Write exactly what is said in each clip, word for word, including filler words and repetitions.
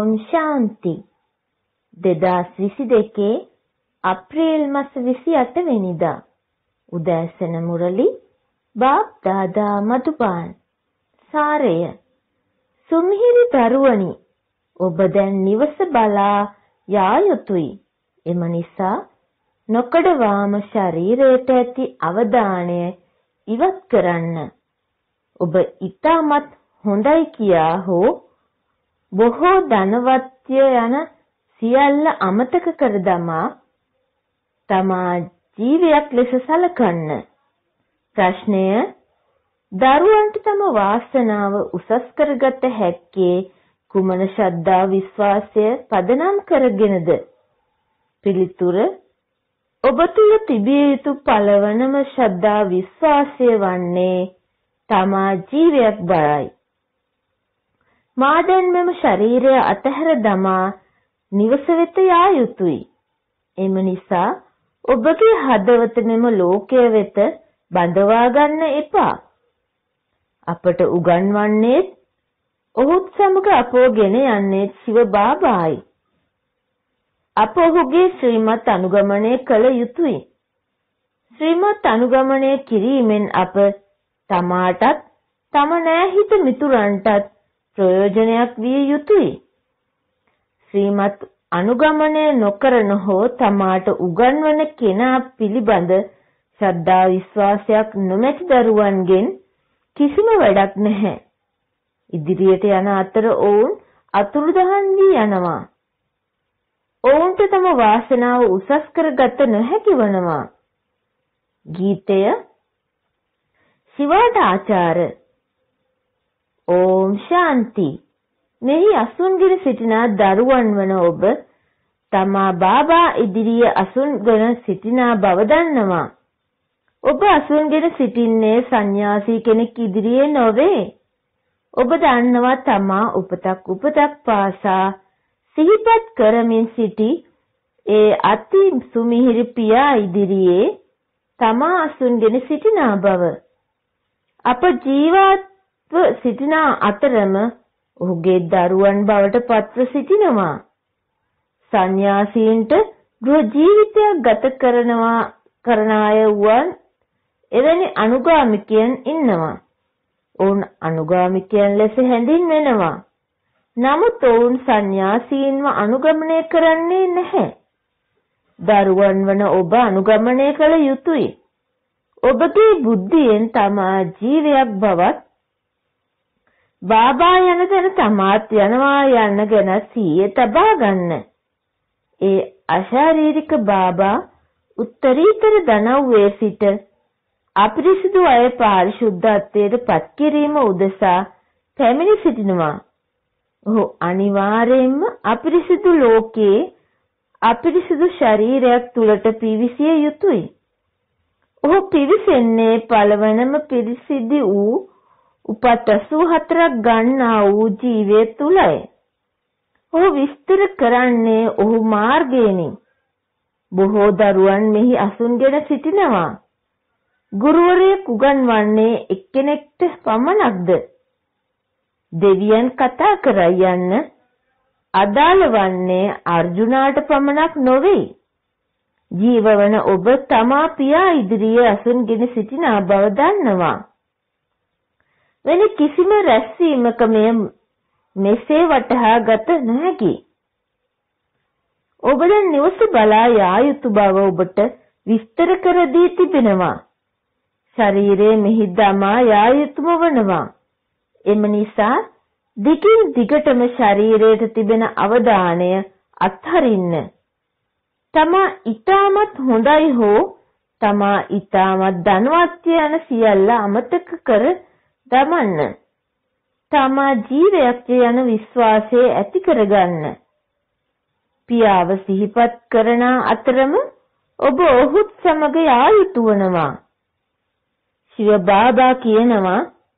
ඕම් ශාන්ති. දෙදාස් විසි දෙකේ අප්‍රේල් මාස විසි අට වෙනිදා උදෑසන මුරලි බාප් දාදා මදුපාන්. සාරය. සුමිහිරි දරුවනි, ඔබ දැන් නිවස බලා යා යුතුයි. එම නිසා නොකඩවාම ශරීරයට ඇති අවධානය ඉවත් කරන්න. ඔබ ඊටමත් හොඳයි කියා හෝ බොහෝ ධනවත්ය යන සියල්ල අමතක කර දමා තමා ජීවියක් ලෙස සලකන්න. ප්‍රශ්නය: දරුවන්ට තම වාසනාව උසස් කරගත හැක්කේ කුමන ශ්‍රද්ධා විශ්වාසය පදනම් කරගෙනද? පිළිතුර: ඔබ තුල තිබිය යුතු පළවනම ශ්‍රද්ධා විශ්වාසය වන්නේ තමා ජීවයක් බවයි. මා දැන් මෙම ශරීරය අතහැර දමා නිවස වෙත යා යුතුයි. එම නිසා ඔබගේ හදවත මෙම ලෝකය වෙත බඳවා ගන්න එපා. අපට උගන්වන්නේ ඔහුත් සමග අපව ගෙන යන්නේ ශිව බාබායි. අප ඔහුගේ ශ්‍රීමත් අනුගමනය කළ යුතුයි. ශ්‍රීමත් අනුගමනය කිරීමෙන් අප තමාටත් තම නෑහිත මිතුරන්ටත් ප්‍රයෝජනයක් විය යුතුයි. ශ්‍රීමත් අනුගමනය නොකරන හෝ තමාට උගන්වන කෙනා පිළිබඳ ශ්‍රද්ධා විශ්වාසයක් නොමැති දරුවන්ගෙන් කිසිම වැඩක් නැහැ. ඉදිරියට යන අතර ඔවුන් අතුරුදහන් වී යනවා. ඔවුන්ට තම වාසනාව උසස් කරගත නොහැකි වනවා. ගීතය ශිවාට ආචාර. ඕම් ශාන්ති. මෙහි අසුන්ගෙන සිටින දරුවන් වන ඔබ තමා බාබා ඉදිරියේ අසුන්ගෙන සිටින බව දන්නවා. ඔබ අසුන්ගෙන සිටින්නේ සන්‍යාසී කෙනෙක් ඉදිරියේ නොවේ. ඔබ දන්නවා තමා උපතක් උපතක් පාසා සිහිපත් කරමින් සිටි ඒ අති සුමිහිරි පියා ඉදිරියේ තමා අසුන්ගෙන සිටින බව. අප ජීවත්ව සිටින අතරම ඔහුගේ දරුවන් බවට පත්ව සිටිනවා. සන්‍යාසීන්ට ගෘහ ජීවිතයක් ගත කරනවා කරන අය වුවන් එවැනි අනුගාමිකයන් ඉන්නවා. ඔවුන් අනුගාමිකයන් ලෙස හැඳින්වෙනවා. නමුත් ඔවුන් සන්‍යාසීන්ව අනුගමනය කරන්නේ නැහැ. දරුවන් වන ඔබ අනුගමනය කළ යුතුයි. ඔබගේ බුද්ධියෙන් තමා ජීවයක් බවත් බාබා යන තැන තමාත් යනවා යන්න ගැන සිහිය තබා ගන්න. ඒ අශාරීරික බාබා උත්තරීතර ධනව්වේ සිට අපිරිසිදු අය පාරිශුද්ධත්වයට පත් කිරීම උදෙසා පැමිණ සිටිනවා. ඔහු අනිවාර්යයෙන්ම අපිරිසිදු ලෝකයේ අපිරිසිදු ශරීරයක් තුලට පිවිසිය යුතුයි. ඔහු පිවිසෙන්නේ පළවනම පිරිසිදු වූ උපත අසූ හතරක් ගන්නා වූ ජීවය තුලයි. ඔහු විස්තර කරන්නේ ඔහු මාර්ගයෙනි. බොහෝ දරුවන් මෙහි අසුන්ගෙන සිටිනවා. ගුරුවරයෙක් උගන්වන්නේ එක්කෙනෙක්ට පමණක්ද? දෙවියන් කතා කරයි යන්න අදාළ වන්නේ අර්ජුනාට පමණක් නොවේ. ජීවවන ඔබ තමා පියා ඉදිරියේ අසුන්ගෙන සිටින බව දන්නවා. වෙන කිසිම රැස්වීමක මෙය මෙසේ වටහා ගත නොහැකි. ඔබ දැන් නිවස බලා යා යුතු බව ඔබට විස්තර කර දී තිබෙනවා. ශරීරයේ මෙහි දමා යා යුතුම වනවා. එම නිසා දිගින් දිගටම ශරීරයට තිබෙන අවධානය අත්හරින්න. තමා ඊටමත් හොඳයි හෝ තමා ඊටමත් ධනවත් යන සියල්ල අමතක කර දමන්න. තමා ජීවයක් යන විශ්වාසය ඇති කරගන්න. පියාව සිහිපත් කරන අතරම ඔබ ඔහුත් සමග යා යුතු වනවා. ශිව බාබා කියනවා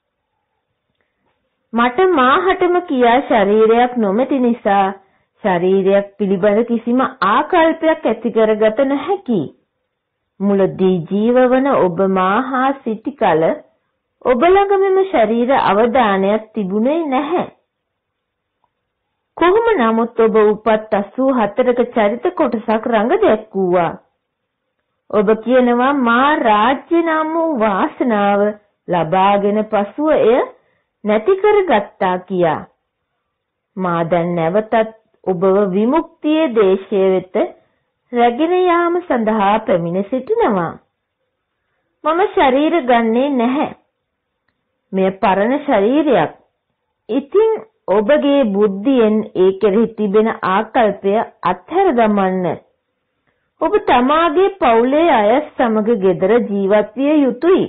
මට මාහටම කියා ශරීරයක් නොමැති නිසා ශරීරයක් පිළිබඳ කිසිම ආකල්පයක් ඇති කරගත නොහැකි. මුලදී ජීවවන ඔබ මාහා සිටි කල ඔබ ළඟ මෙම ශරීර අවදානයක් තිබුණේ නැහැ. කොහොම නමුත් ඔබ උපත් අසූ හතරක චරිත කොටසක් රඟ දැක්වුවා. ඔබ කියනවා මා රාජ්‍ය නම් වූ වාසනාව ලබාගෙන පසුව එය නැති කරගත්තා කියා. මා දැන් නැවතත් ඔබව විමුක්තියේ දේශය වෙත රැගෙන යාම සඳහා පැමිණ සිටිනවා. මම ශරීර ගන්නේ නැහැ. මේ පරණ ශරීරයක්. ඉතින් ඔබගේ බුද්ධියෙන් ඒ කෙරෙහි තිබෙන ආකල්පය අත්හැර දමන්න. ඔබ තමාගේ පවුලේ අය සමග ගෙදර ජීවත් විය යුතුයි.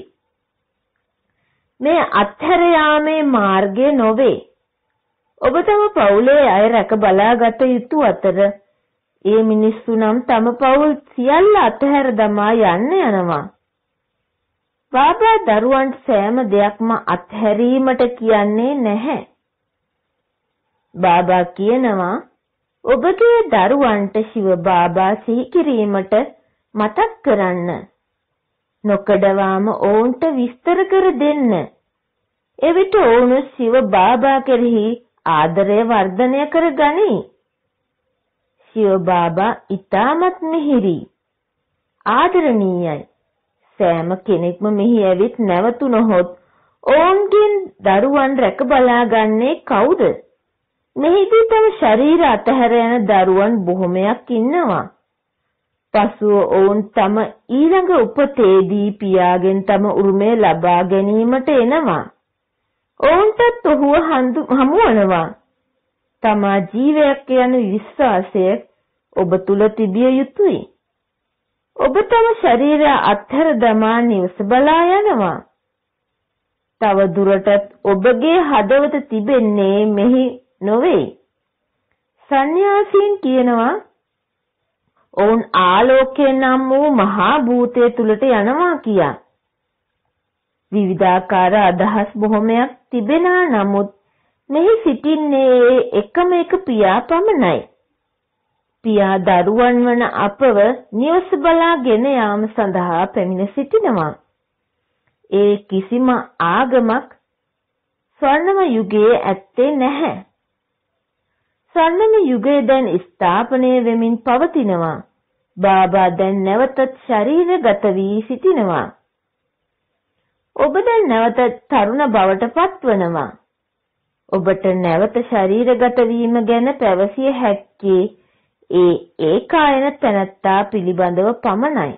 මේ අත්හැර යාමේ මාර්ගය නොවේ. ඔබ තම පවුලේ අය රැක බලාගත යුතු අතර ඒ මිනිස්සු නම් තම පවුල් සියල්ල අත්හැර දමා යන්න යනවා. බාබා දරුවන්ට සෑම දෙයක්ම අත්හැරීමට කියන්නේ නැහැ. බාබා කියනවා ඔබගේ දරුවන්ට ශිව බාබා සිහි කිරීමට මතක් කරන්න. නොකඩවාම ඔවුන්ට විස්තර කර දෙන්න. එවිට ඔවුන් ශිව බාබා කෙරෙහි ආදරය වර්ධනය කර ගනී. ශිව බාබා ඊටමත් මිහිරි ආදරණීයයි. සෑම කෙනෙක්ම මෙහි ඇවිත් නැවතුනොත් ඔවුන්ගෙන් දරුවන් රැක බලාගන්නේ කවුද? මෙහිදී තම ශරීර අතහැර යන දරුවන් බොහොමයක් ඉන්නවා. පසුව ඔවුන් තම ඊළඟ උපතේදී පියාගෙන් තම උරුමය ලබා ගැනීමට එනවා. ඔවුන්ටත් ඔහුව හමුවනවා. තමා ජීවයක් යන විශ්වාසය ඔබ තුල තිබිය යුතුයි. ඔබ තම ශරීරය අත්හැර දමා නිවස බලා යනවා. තව දුරටත් ඔබගේ හදවත තිබෙන්නේ මෙහි නොවේ. සන්‍යාසීන් කියනවා ඔවුන් ආලෝකය නම් වූ මහා භූතය තුලට යනවා කියා. විවිධාකාර අදහස් බොහොමයක් තිබෙනා නමුත් මෙහි සිටින්නේ එකම එක පියා පමණයි. පියා දරුවන් වන අපව නිවස බලාගෙන යාම සඳහා පැමිණ සිටිනවා. ඒ කිසිම ආගමක් ස්වර්ණම යුගයේ ඇත්තේ නැහැ. ස්වර්ණම යුගය දැන් ස්ථාපනය වෙමින් පවතිනවා. බාබා දැන් නැවතත් ශරීරගත වී සිටිනවා. ඔබ දැන් නැවත තරුණ බවට පත්වනවා. ඔබට නැවත ශරීරගත වීම ගැන පැවසිය හැක්කේ ඒ ඒකායන තැනැත්තා පිළිබඳව පමණයි.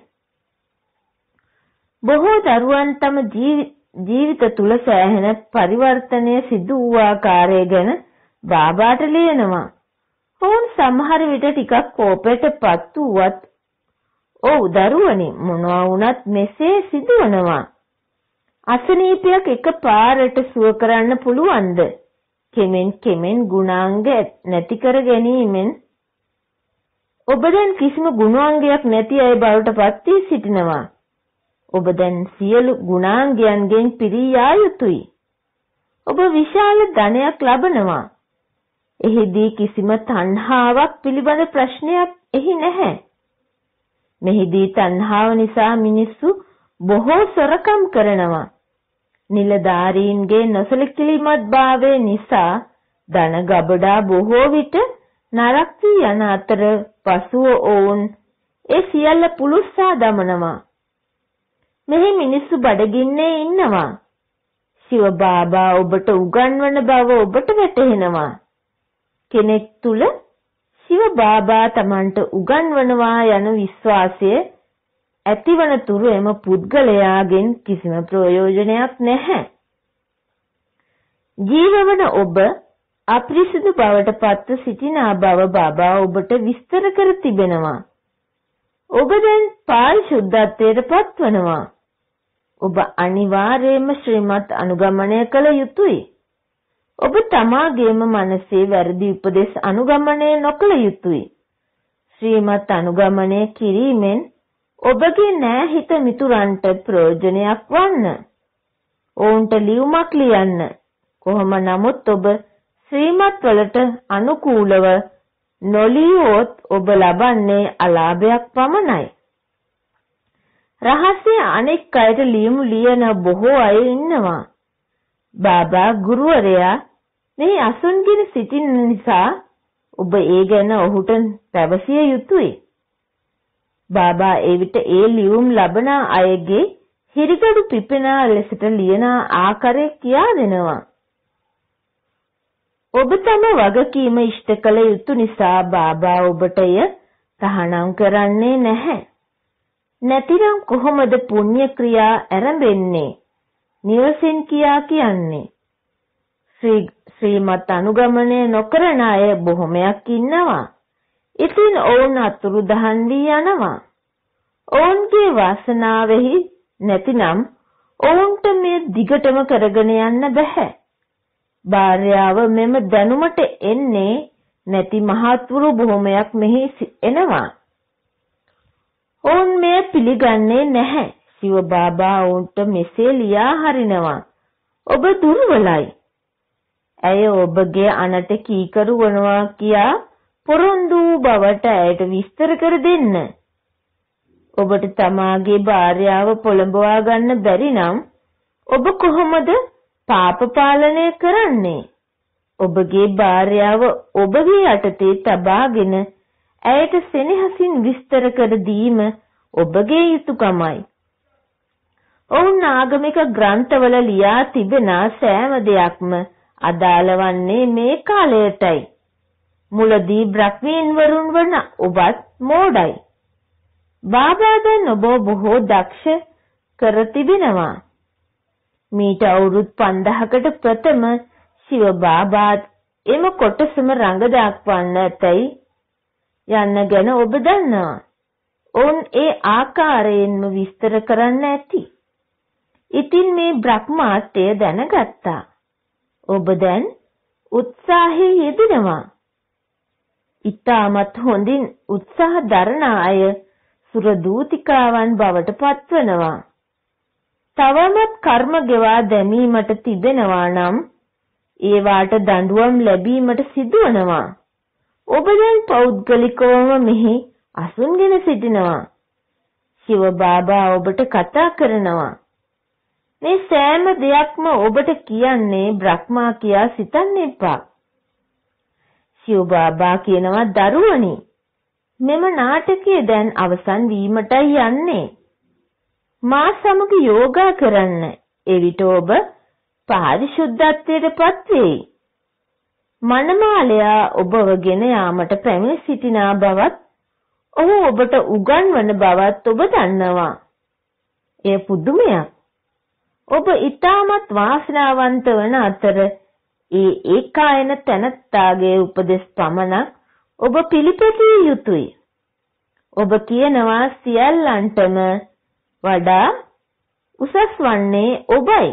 බොහෝ දරුවන් තම ජීවිත තුල සෑහෙන පරිවර්තනය සිදු වූ ආකාරය ගැන බාබාට ලියනවා. ඔවුන් සමහර විට ටිකක් කෝපයටපත් වුවත් ඔව් දරුවනි මොනවා වුණත් මෙසේ සිදුවනවා. අසනීපයක් එකපාරට සුව කරන්න පුළුවන්ද? කෙමෙන් කෙමෙන් ගුණාංග නැති කර ගැනීමෙන් ඔබ දැන් කිසිම ගුණාංගයක් නැති අය බවට පත් වී සිටිනවා. ඔබ දැන් සියලු ගුණාංගයන්ගෙන් පිරී යා යුතුයි. ඔබ විශාල ධනයක් ලබනවා. එහිදී කිසිම තණ්හාවක් පිළිබඳ ප්‍රශ්නයක් එහි නැහැ. මෙහිදී තණ්හාව නිසා මිනිස්සු බොහෝ සොරකම් කරනවා. නිලධාරීන්ගේ නොසලකිලිමත් භාවය නිසා ධන ගබඩා බොහෝ විට නරක් වී යන අතර පසුව ඔවුන් ඒ සියල්ල පුලුස්සා දමනවා. මෙහි මිනිස්සු බඩගින්නේ ඉන්නවා. ශිව බාබා ඔබට උගන්වන බව ඔබට වැටහෙනවා. කෙනෙක් තුල ශිව බාබා තමන්ට උගන්වනවා යන විශ්වාසය ඇතිවන තුරු එම පුද්ගලයාගෙන් කිසිම ප්‍රයෝජනයක් නැහැ. ජීවවන ඔබ අපිරිසිදු බවට පත්ව සිටිනා බව බාබා ඔබට විස්තර කර තිබෙනවා. ඔබ දැන් පාරිශුද්ධත්වයට පත්වනවා. ඔබ අනිවාර්යයෙන්ම ශ්‍රීමත් අනුගමනය කළ යුතුයි. ඔබ තමාගේම මනසේ වැරදි උපදෙස් අනුගමනය නොකළ යුතුයි. ශ්‍රීමත් අනුගමනය කිරීමෙන් ඔබගේ නෑහිත මිතුරන්ට ප්‍රයෝජනයක් වන්න. ඔවුන්ට ලියුමක් ලියන්න. කොහොම නමුත් ඔබ ශ්‍රීමත් වලට අනුකූලව නොලියුවොත් ඔබ ලබන්නේ අලාභයක් පමණයි. රහස්‍ය අනෙක් අයට ලියමු ලියන බොහෝ අය ඉන්නවා. බාබා ගුරුවරයා මේ අසුන්ගෙන සිටින නිසා ඔබ ඒ ගැන ඔහුට පැවසිය යුතුයි. බාබා එවිට ඒ ලියුම් ලබන අයගේ හිරිගඩු පිපෙන ලෙසට ලියන ආකාරය කියා දෙනවා. ඔබ තම වගකීම ඉෂ්ට කළ යුතු නිසා බාබා ඔබට එය තහනම් කරන්නේ නැහැ. නැතිනම් කොහොමද පුණ්‍ය ක්‍රියා ආරම්භෙන්නේ? නිවසින් කියා කියන්නේ. ශ්‍රී ශ්‍රීමත් අනුගමනය නොකරන අය බොහොමයක් ඉන්නවා. ඉතින් ඔවුන් අතුරුදහන් වී යනවා. ඔවුන්ගේ වාසනාවෙහි නැතිනම් ඔවුන්ට මේ දිගටම කරගෙන යන්න බෑ. භාර්යාව මෙම දැනුමට එන්නේ නැති මහත්වරු බොහොමයක් මෙහි එනවා. ඔවුන් මේ පිළිගන්නේ නැහැ. ශිව බාබා ඔවුන්ට මෙසේ ලියා හරිනවා. ඔබ දුර්වලයි. ඇය ඔබගේ අනට කීකරු වනවා කියා පොරොන්දු බවට ඇයට විස්තර කර දෙන්න. ඔබට තමාගේ භාර්යාව පොළඹවා ගන්න බැරි නම් ඔබ කොහොමද පාප පාලනය කරන්නේ? ඔබගේ භාර්යාව ඔබගේ යටතේ තබාගෙන ඇයට සෙනෙහසින් විස්තර කර දීම ඔබගේ යුතුයකමයි. ඔවුන් ආගමික ග්‍රන්ථවල ලියා තිබෙන සෑම දෙයක්ම අදාළ වන්නේ මේ කාලයටයි. මුලදී බ්‍රහ්මීන් වරුන් වන ඔබත් මෝඩයි. බාබා දැන් ඔබ බොහෝ දක්ෂ කර තිබෙනවා. මීට අවුරුදු පන්දහකට ප්‍රථම ශිව බාබාත් එම කොටසම රඟ දක්වන්න ඇතැයි යන්න ගැන ඔබ දන්නවා. ඔවුන් ඒ ආකාරයෙන්ම විස්තර කරන්න ඇති. ඉතින් මේ බ්‍රහ්මාත්ය දැනගත්තා. ඔබ දැන් උත්සාහයේ යෙදෙනවා. ඉතාමත් හොඳින් උත්සාහ දරන අය සුරදූතිකාවන් බවට පත්වනවා. තවමත් කර්ම ගෙවා දැමීමට තිබෙනවා නම් ඒවාට දඬුවම් ලැබීමට සිදුවනවා. ඔබ දැන් පෞද්ගලිකවම මෙහි අසුන්ගෙන සිටිනවා. ශිව බාබා ඔබට කතා කරනවා. මේ සෑම දෙයක්ම ඔබට කියන්නේ බ්‍රහ්මා කියා සිතන්න එපා. ශිව බාබා කියනවා දරුවනි, මෙම නාටකය දැන් අවසන් වීමටයි යන්නේ. මා සමග යෝගා කරන්න. එවිට ඔබ පාරිශුද්ධත්වයට පත් වෙයි. මනමාලයා ඔබව ගෙන යාමට පැමිණ සිටිනා බවත් ඔහු ඔබට උගන්වන බවත් ඔබ දන්නවා. එය පුදුමයක්. ඔබ ඊටමත් වාසනාවන්ත වන අතර ඒ ඒකායන තනත්තාගේ උපදෙස් පමණක් ඔබ පිළිපැදිය යුතුය. ඔබ කියනවා සියල්ලන්ටම වඩා උසස් වන්නේ ඔබයි.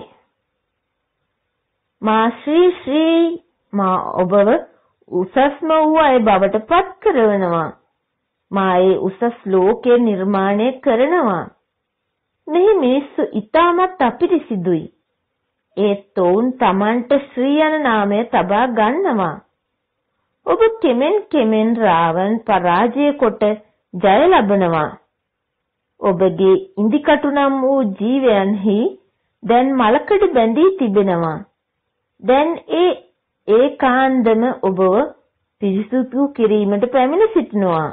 මා ශ්‍රී ශ්‍රී මා ඔබව උසස්ම වූ අය බවට පත් කරනවා. මා ඒ උසස් ලෝකය නිර්මාණය කරනවා. මෙහි මිනිස්සු ඊටමත් අපිරිසිදුයි. ඒත් ඔවුන් Tamanට ශ්‍රී යන නාමය තබා ගන්නවා. ඔබ කෙමෙන් කෙමෙන් රාවණ පරාජය කොට ජය ලබනවා. ඔබගේ ඉන්දිකටු නම් වූ ජීවයන්හි දැන් මලකඩ බැඳී තිබෙනවා. දැන් ඒ ඒකාන්තම ඔබව පිරිසුදු කිරීමට පැමිණ සිටිනවා.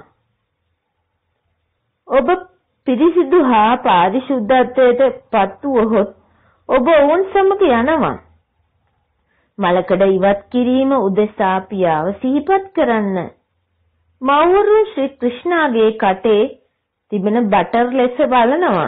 ඔබ පිරිසිදු හා පාරිශුද්ධත්වයට පත් වුවහොත් ඔබ ඔවුන් සමග යනවා. මලකඩ ඉවත් කිරීම උදෙසා පියාව සිහිපත් කරන්න. මව්වරු ශ්‍රී ක්‍රිෂ්ණාගේ කටේ තිබෙන බටර් ලෙස බලනවා.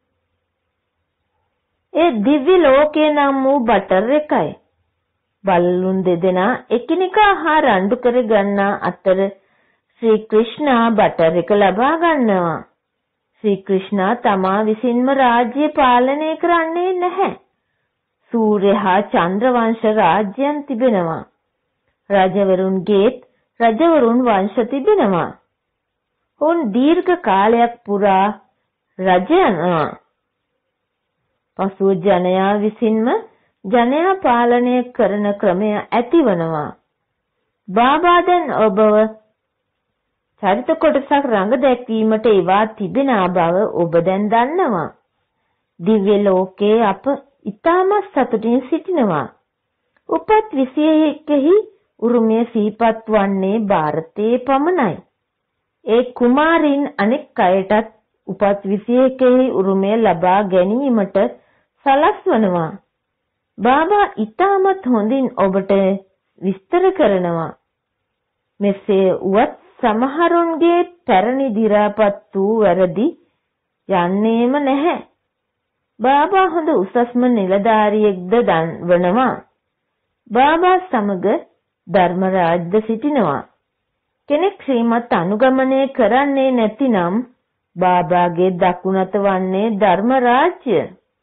ඒ දිව්‍ය ලෝකේ නම් වූ බටර් එකයි. බල්ලුන් දෙදෙනා එකිනෙකා හා රණ්ඩු කර ගන්නා අතර ශ්‍රී ක්‍රිෂ්ණා බටර් එක ලබා ගන්නවා. ශ්‍රී ක්‍රිෂ්ණා තමා විසින්ම රාජ්‍ය පාලනය කරන්නේ නැහැ. සූර්ය හා චන්ද්‍ර වංශ රාජ්‍යයන් තිබෙනවා. රජවරුන්ගේත් රජවරුන් වංශ තිබෙනවා. ඔවුන් දීර්ඝ කාලයක් පුරා රජ යනවා. පසුව ජනයා විසින්ම ජනයා පාලනය කරන ක්‍රමය ඇතිවනවා. බාබා දැන් ඔබව චරිත කොටසක් රඟ දැක්වීමට ඒවා තිබෙන බව ඔබ දැන් දන්නවා. දිව්‍ය ලෝකයේ අප ඊටම සතුටින් සිටිනවා. උපත් විශේෂයෙහි උරුමය සිහිපත් වන්නේ ಭಾರತයේ පමණයි. ඒ කුමාරින් අනෙක් අයටත් උපත් විසි එකෙහි උරුමය ලබා ගැනීමට සලස්වනවා. බාබා ඊටමත් හොඳින් ඔබට විස්තර කරනවා. මෙසේ උවත් සමහරුන්ගේ පැරණි දි รา පත් වූ වැරදි යන්නේම නැහැ. බාබා හොඳ උසස්ම නිලධාරියෙක්ද වනවා. බාබා සමග ධර්මරාජ්ද සිටිනවා. කෙනෙක් ශ්‍රීමත් අනුගමනය කරන්නේ නැතිනම් බාබාගේ දකුණත වන්නේ ධර්මරාජ්‍ය.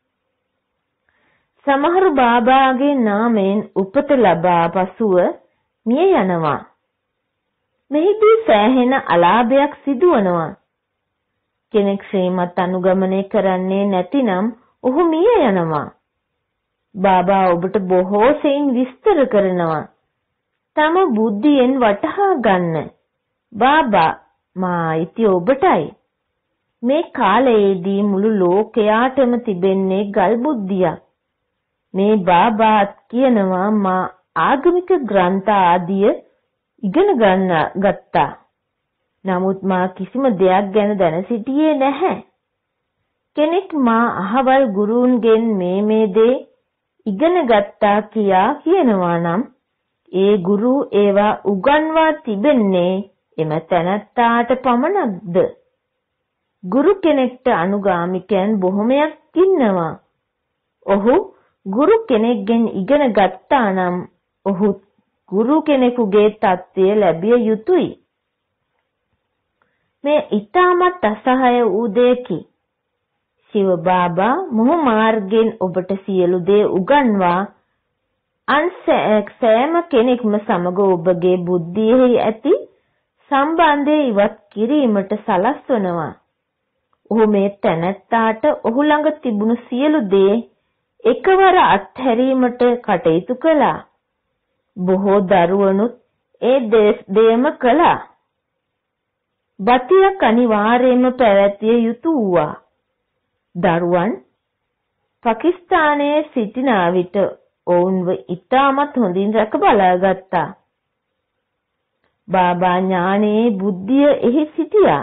සමහර බාබාගේ නාමයෙන් උපත ලබා පසුව මිය යනවා. මෙහිදී සෑහෙන අලාභයක් සිදුවනවා. කෙනෙක් ශ්‍රීමත් අනුගමනය කරන්නේ නැතිනම් ඔහු මිය යනවා. බාබා ඔබට බොහෝ සෙයින් විස්තර කරනවා. තම බුද්ධියෙන් වටහා ගන්න. බාබා මා අයිති ඔබටයි. මේ කාලයේදී මුළු ලෝකයාටම තිබෙන්නේ ගල් බුද්ධියක්. මේ බාබාත් කියනවා මා ආගමික ග්‍රන්ථ ආදිය ඉගෙන ගන්න ගත්තා. නමුත් මා කිසිම දෙයක් ගැන දැන සිටියේ නැහැ. කෙනෙක් මා අහවල් ගුරුන්ගෙන් මේ මේ දේ ඉගෙන ගත්තා කියා කියනවා නම් ඒ ගුරු ඒවා උගන්වා තිබෙන්නේ එම තැනැත්තාට පමණක්ද? ගුරු කෙනෙක්ට අනුගාමිකයන් බොහොමයක් ඉන්නවා. ඔහු ගුරු කෙනෙක්ගෙන් ඉගෙන ගත්තා නම් ඔහු ගුරු කෙනෙකුගේ තත්ත්වය ලැබිය යුතුයි. මේ ඊටමත් අසහාය වූ දෙයකි. ශිව බාබා මොහ මාර්ගයෙන් ඔබට සියලු දේ උගන්වා අන් සෑම කෙනෙක්ම සමග ඔබගේ බුද්ධියෙහි ඇති සම්බන්ධය ඉවත් කිරීමට සලස්වනවා. ඔහු මේ තැනැත්තාට ඔහු ළඟ තිබුණු සියලු දේ එකවර අත්හැරීමට කටයුතු කළා. බොහෝ දරුවනුත් ඒ දේම කළා. බතියක් අනිවාර්යයෙන්ම පැවැතිය යුතු වූවා. දරුවන් පාකිස්තානයේ සිටින විට ඔවුන්ව ඉතාමත් හොඳින් රැක බලාගත්තා. බාබා ඥානයේ බුද්ධිය එහි සිටියා.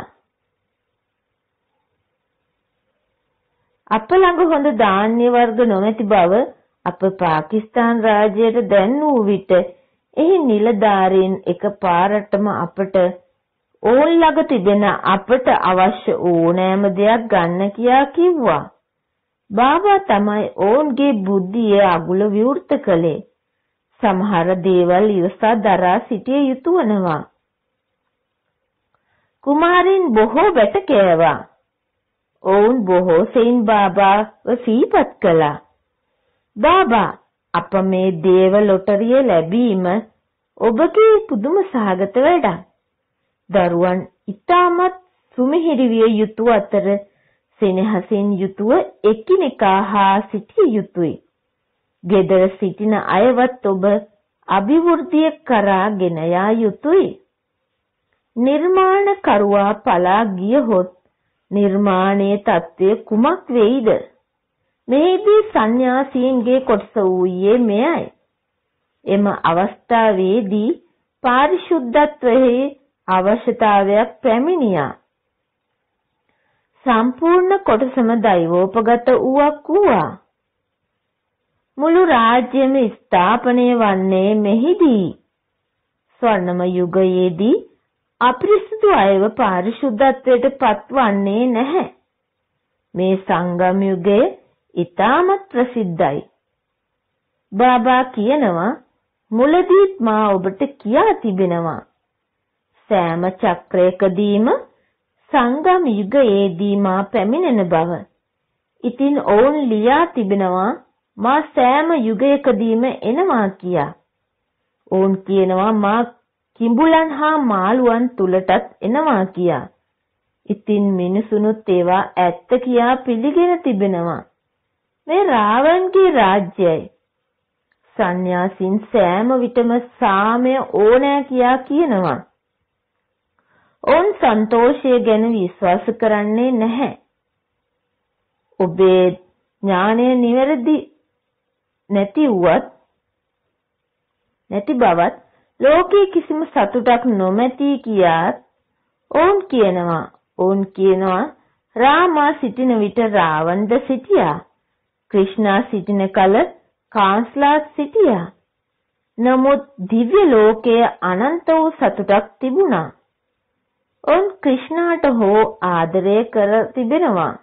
අප ළඟ හොඳ ධාන්‍ය වර්ග නොමැති බව අප පාකිස්තාන රාජ්‍යයට දැන්වූ විට එහි නිලධාරීන් එකපාරටම අපට ඕන් ළඟ තිබෙන අපට අවශ්‍ය ඕනෑම දෙයක් ගන්න කියා කිව්වා. බාබා තමයි ඔවුන්ගේ බුද්ධිය අගුල විවෘත කළේ. සමහර දේවල් ඉවසා දරා සිටිය යුතු වනවා. කුමාරින් බොහෝ වැට කෑවා. ඔවුන් බොහෝ සෙයින් බාබාව සිහිපත් කළා. බාබා අප මේ දේව ලොටරිය ලැබීම ඔබගේ පුදුම සහගත වැඩක්. දරුවන් ඊටමත් සුමිහිරි විය යුතු අතර සෙනෙහසින් යුතුව එකිනෙකා හා සිටිය යුතුය. ගෙදර සිටින අයවත් ඔබ අභිවෘද්ධිය කරා ගෙන යා යුතුය. නිර්මාණ කරුවා පලා ගියහොත් නිර්මාණයේ තත්ත්වය කුමක් වෙයිද? මෙහිදී සන්‍යාසීන්ගේ කොටස වූයේ මෙයයි. එම අවස්ථාවේදී පාරිශුද්ධත්වයේ අවශ්‍යතාවයක් පැමිණියා. සම්පූර්ණ කොටසම දෛවෝපගත වූවක් වූවා. මුළු රාජ්‍යම ස්ථාපනය වන්නේ මෙහිදී. ස්වර්ණම යුගයේදී අපිරිසුදු අයව පාරිශුද්ධත්වයට පත්වන්නේ නැහැ. මේ සංගම යුගය ඉතාමත් ප්‍රසිද්ධයි. බාබා කියනවා මුලදීත් මා ඔබට කියා තිබෙනවා. සෑම චක්‍රයකදීම සංගම යුගයේදී මා පැමිණෙන බව. ඉතින් ඔවුන් ලියා තිබෙනවා මා සෑම යුගයකදීම එනවා කියා. ඔවුන් කියනවා මා කිඹුලන් හා මාළුවන් තුලටත් එනවා කියා. ඉතින් මිනිසුනුත් ඒවා ඇත්ත කියා පිළිගෙන තිබෙනවා. මේ රාවණගේ රාජ්‍යයයි. සන්‍යාසීන් සෑම විටම සාමය ඕනෑ කියා කියනවා. ඔවුන් සන්තෝෂය ගැන විශ්වාස කරන්නේ නැහැ. ඔබේ ඥානය නිවැරදි නැති වුවත් නැති බවත් ලෝකේ කිසිම සතුටක් නොමැති කියාත් ඔවුන් කියනවා ඔවුන් කියනවා රාමා සිටින විට රාවණද සිටියා. ක්‍රිෂ්ණා සිටින කල කාන්ස්ලාත් සිටියා. නමුත් දිව්‍ය ලෝකයේ අනන්ත වූ සතුටක් තිබුණා. ඔවුන් ක්‍රිෂ්ණාට හෝ ආදරය කර තිබෙනවා.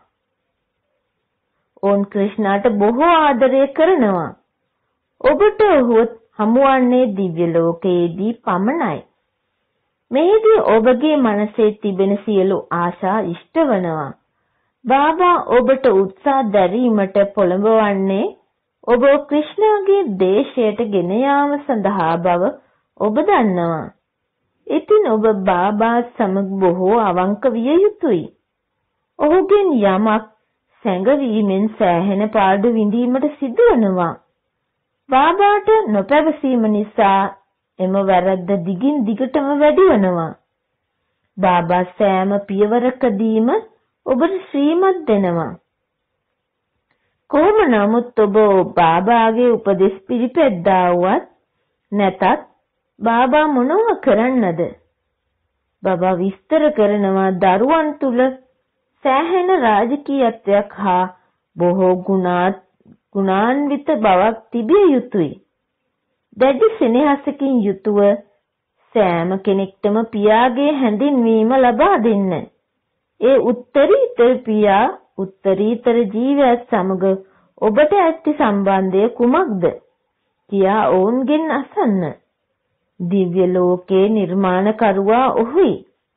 ඔවුන් ක්‍රිෂ්ණාට බොහෝ ආදරය කරනවා. ඔබට ඔහුත් හමුවන්නේ දිව්‍ය ලෝකයේදී පමණයි. මෙහිදී ඔබගේ මනසේ තිබෙන සියලු ආශා ඉෂ්ට වනවා. බාබා ඔබට උත්සාහ දැරීමට පොළඹවන්නේ ඔබ ක්‍රිෂ්ණාගේ දේශයට ගෙන යාම සඳහා බව ඔබ දන්නවා. ඉතින් ඔබ බාබා සමග බොහෝ අවංක විය යුතුයි. ඔහුගෙන් යමක් සැඟවීමෙන් සෑහෙන පාඩු විඳීමට සිදු වෙනවා. බාබාට නොපැවසීම නිසා එම වැරද්ද දිගින් දිගටම වැඩි වෙනවා. බාබා සෑම පියවරකදීම ඔබට ශ්‍රීමත් දෙනවා. කොහොම නමුත් ඔබ බාබාගේ උපදෙස් පිළිපැද්දා වුවත් නැතත් බාබා මොනව කරන්නද? බාබා විස්තර කරනවා දරුවන් තුල සෑහෙන රාජකීයත්වයක් හා බොහෝ ගුණාත් ගුණාන්විත බවක් තිබිය යුතුයි. දැඩි සෙනෙහසකින් යුතුව සෑම කෙනෙක්ටම පියාගේ හැඳින්වීම ලබා දෙන්න. ඒ උත්තරීතර පියා උත්තරීතර ජීවිතයත් සමග ඔබට ඇති සම්බන්ධය කුමක්ද කියා ඔවුන්ගෙන් අසන්න. දිව්‍ය ලෝකේ නිර්මාණකරුවා ඔහුයි.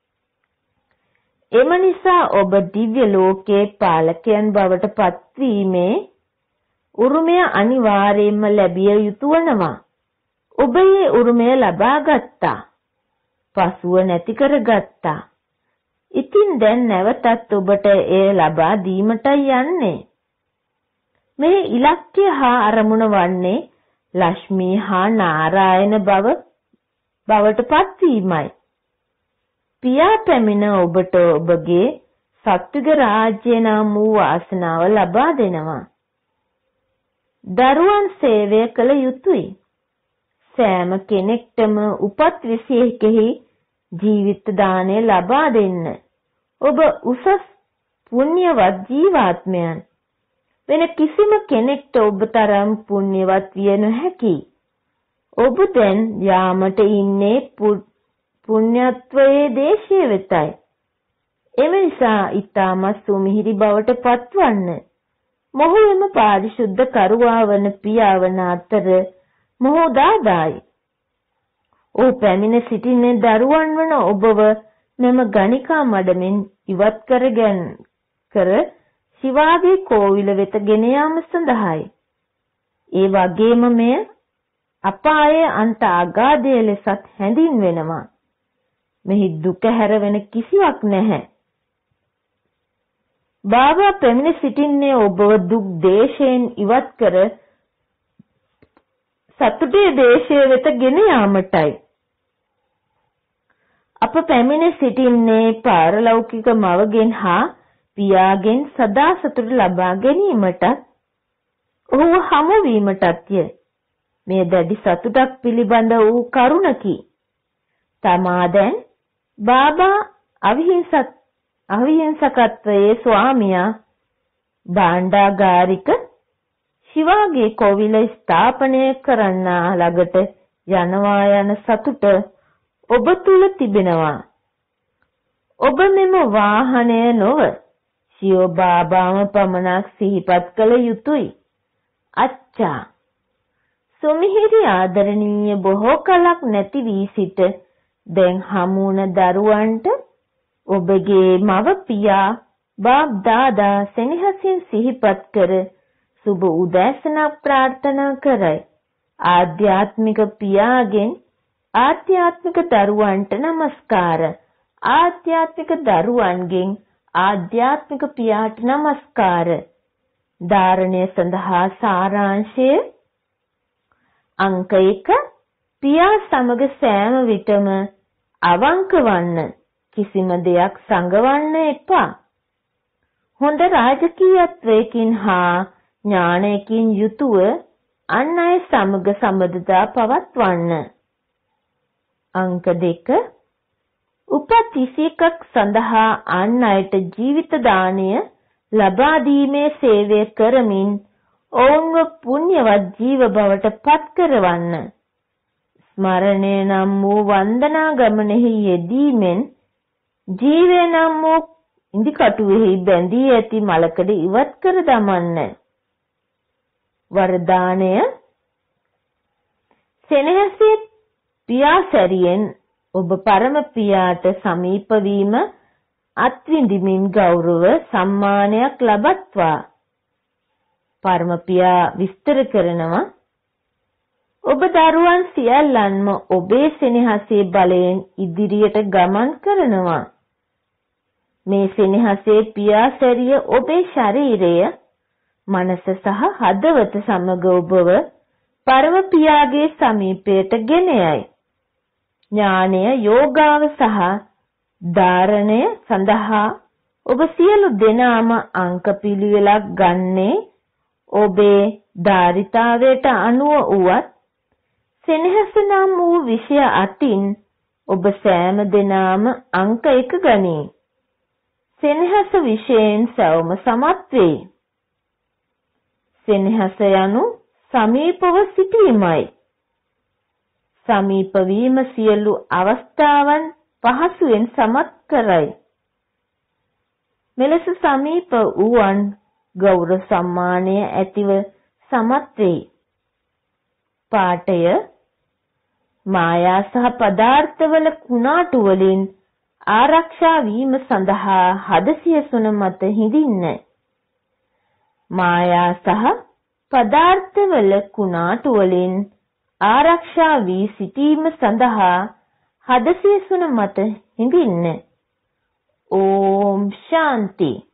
එම නිසා ඔබ දිව්‍ය ලෝකේ පාලකයන් බවට පත්වීමේ උරුමය අනිවාර්යයෙන්ම ලැබිය යුතු වනවා. ඔබ මේ උරුමය ලබා ගත්තා. පසුව නැති කරගත්තා. ඉතින් දැන් නැවතත් ඔබට එය ලබා දීමටයි යන්නේ. මේ ඉලක්කය හා අරමුණ වන්නේ ලක්ෂ්මී හා නාරායන බව බවට පත්වීමයි. පියා පැමිණ ඔබට ඔබගේ සත්වික රාජ්‍ය නම් වූ වාසනාව ලබා දෙනවා. දරුවන් සේවය කළ යුතුයි. සෑම කෙනෙක්ටම උපත් විශේෂකෙහි ජීවිත දාණය ලබා දෙන්න. ඔබ උසස් පුණ්‍යවත් ජීවාත්මයන්. වෙන කිසිම කෙනෙක්ට ඔබ තරම් පුණ්‍යවත් විය නොහැකි. ඔබ දැන් යාමට ඉන්නේ පුණ්‍යත්වයේ දේශය වෙතයි. එම නිසා ඊටමත් සුමිහිරි බවට පත්වන්න. මොහු එම පාරිශුද්ධ කරුවා වන පියාවන අතර මොහු දාදායි. ඔහු පැමිණ සිටින්නේ දරුවන් වන ඔබව මෙම ගණිකා මඩමින් ඉවත් කරගෙන කර ශිවාගේ කෝවිල වෙත ගෙන යාම සඳහායි. ඒ වගේම මෙය අපායේ අන්ත අගාධය ලෙසත් හැඳින්වෙනවා. මෙහි දුක හැර වෙන කිසිවක් නැහැ. බාබා පැමිණ සිටින්නේ ඔබව දුක් දේශයෙන් ඉවත් කර සතුටේ දේශය වෙත ගෙන යාමටයි. අප පැමිණ සිටින්නේ පාරලෞකික මවගෙන් හා පියාගෙන් සදා සතුට ලබා ගැනීමටත් ඔහුව හමු වීමටත්ය. මේ දැඩි සතුටක් පිළිබඳ වූ කරුණකි. තමා දැන් බාබා අවිහිංසක අවිහිංසකත්වයේ ස්වාමියා භාණ්ඩාගාරික ශිවාගේ කෝවිල ස්ථාපනය කරන්නා ළඟට යනවා යන සතුට ඔබ තුල තිබෙනවා. ඔබ මෙම වාහනය නොව ශිව බාබාම පමණක් සිහිපත් කළ යුතුයි. අච්චා සොමිහිරි ආදරණීය බොහෝ කලක් නැති වී සිට දැන් හමුවන දරුවන්ට ඔබගේ මව පියා බාබ් දාදා සෙනෙහසින් සිහිපත් කර සුබ උදෑසනක් ප්‍රාර්ථනා කරයි. ආධ්‍යාත්මික පියාගෙන් ආධ්‍යාත්මික දරුවන්ට නමස්කාර. ආධ්‍යාත්මික දරුවන්ගෙන් ආධ්‍යාත්මික පියාට නමස්කාර. ධාරණය සඳහා සාරාංශය අංක එක පියා සමග සෑම විටම අවංක වන්න. කිසිම දෙයක් සංගවන්න එපා. හොඳ රාජකීයත්වයකින් හා ඥානයකින් යුතුව අන් අය සමග සම්බන්ධතා පවත්වන්න. අංක දෙක උපත් විසිකක් සඳහා අන් අයට ජීවිත දාණය ලබා දීමේ සේවය කරමින් ඔවුන්ව පුණ්‍යවත් ජීව බවට පත් කරවන්න. ස්මරණය නම් වූ වන්දනා ගමනෙහි යෙදීමෙන් ජීවය නම් වූ ඉදිකටුවෙහි බැඳී ඇති මලකඩ ඉවත් කර දමන්න. වරදානය සෙනෙහසේ පියාසැරියෙන් ඔබ පරම පියාට සමීප වීම අත්විඳිමින් ගෞරව සම්මානයක් ලබත්වා. පරම පියා විස්තර කරනවා ඔබ දරුවන් සියල්ලන්ම ඔබේ සෙනෙහසේ බලයෙන් ඉදිරියට ගමන් කරනවා. මේ සෙනෙහසේ පියාසැරිය ඔබේ ශරීරය, මනස සහ හදවත සමග ඔබව පරම පියාගේ සමීපයට ගෙන යයි. ඥානය, යෝගාව සහ ධාරණය සඳහා ඔබ සියලු දෙනාම අංක පිළිවෙලක් ගන්නේ ඔබේ ධාරිතාවයට අනුව වුවත් සෙනෙහස නම් වූ විෂය අතින් ඔබ සෑම දෙනාම අංක එක ගනී. සෙනෙහස විෂයෙන් සැවම සමත් වෙයි. සෙනෙහස යනු සමීපව සිටීමයි. සමීප වීම සියලු අවස්ථාවන් පහසුවෙන් සමත් කරයි. මෙලෙස සමීප වූවන් ගෞරව සම්මානය ඇතිව සමත් වෙයි. පාඨය මායා සහ පදාර්ථවල කුණාටු වලින් ආරක්ෂා වීම සඳහා හදසියසුන මත හිඳින්න. මායා සහ පදාර්ථවල කුණාටු වලින් ආරක්ෂා වී සිටීම සඳහා හදසියසුන මත හිඳින්න. ඕම් ශාන්ති.